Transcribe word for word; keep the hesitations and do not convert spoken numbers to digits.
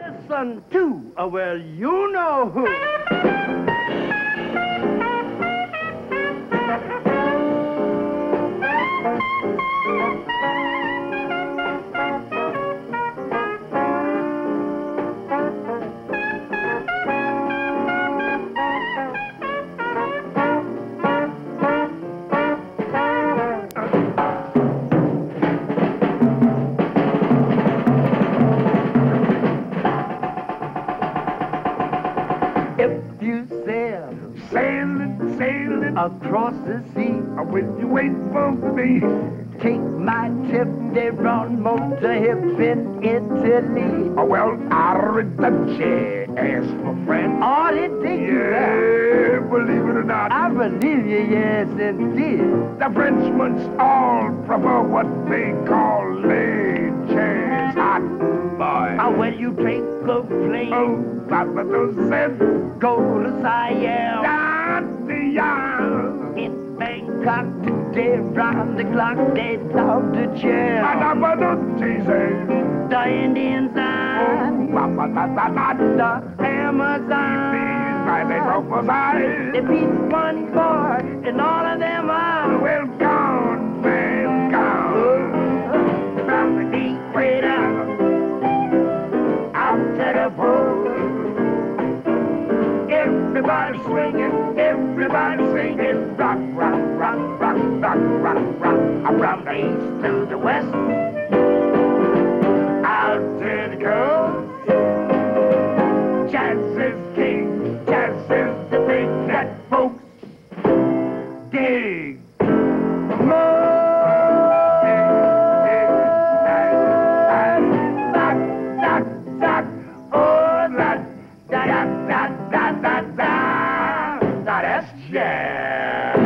Listen to, uh, well, you know who. Sailing, sailing Across the sea, will you wait for me? take my tip, they're on motorhip in Italy. Oh, well, Arrivederci, ask for friends. Oh, they think you Yeah, believe it or not, I believe you, yes, indeed. the Frenchmen all prefer what they call leches hot, boy. Uh, when you take a plane, Oh, Papa said, go to Siam. Dandy, In Bangkok today, round the clock, they love to jam. The Indians and the Amazon. They beat one boy, and all of them are Well gone, man, gone. from the equator out to the pole. Everybody swinging, everybody singing, rock, rock, rock, rock, rock, rock, rock, From the east to the west, out to the coast. Jazz is king, jazz is the thing that folks dig. That's jazz.